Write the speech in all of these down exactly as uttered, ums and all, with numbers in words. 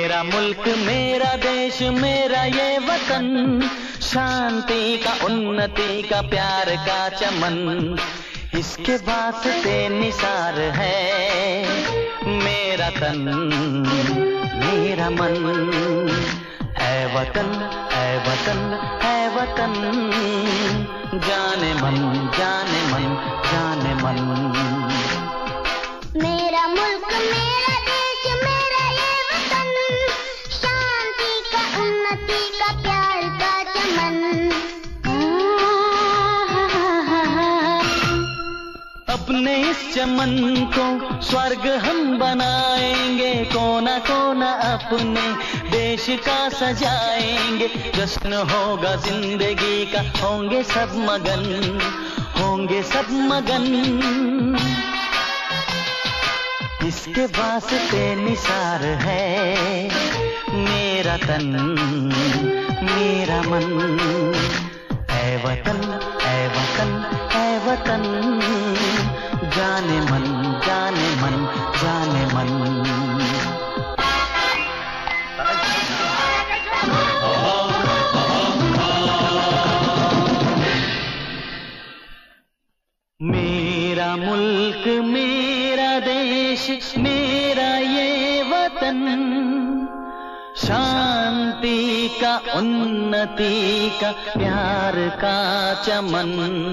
मेरा मुल्क मेरा देश मेरा ये वतन, शांति का उन्नति का प्यार का चमन, इसके वास्ते निसार है मेरा तन मेरा मन। ऐ वतन ऐ वतन ऐ वतन, जाने मन जाने मन जाने मन। मेरा मुल्क मेरा देश मेरा ये वतन, शांति का उन्नति का प्यार का चमन। अपने इस चमन को स्वर्ग हम बनाएंगे, कोना कोना अपने देश का सजाएंगे। जश्न होगा जिंदगी का, होंगे सब मगन होंगे सब मगन। इसके वास्ते निसार है मेरा तन मेरा मन। ऐ वतन ऐ वतन ऐ वतन, जाने मन जाने मन जाने मन। मेरा मुल्क मेरा देश मेरा ये वतन, शांति का उन्नति का प्यार का चमन।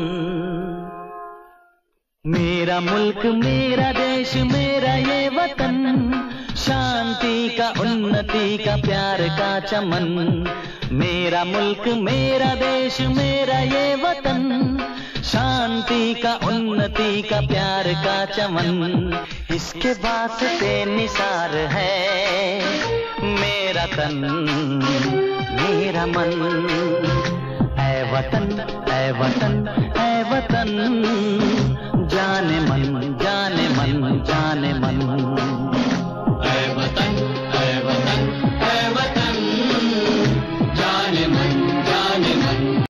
मेरा मुल्क मेरा देश मेरा ये वतन, शांति का उन्नति का प्यार का चमन। मेरा मुल्क मेरा देश मेरा ये वतन, शांति का उन्नति का प्यार का चमन, इसके वास्ते निसार है मेरा तन मेरा मन। ऐ वतन ऐ वतन ऐ वतन,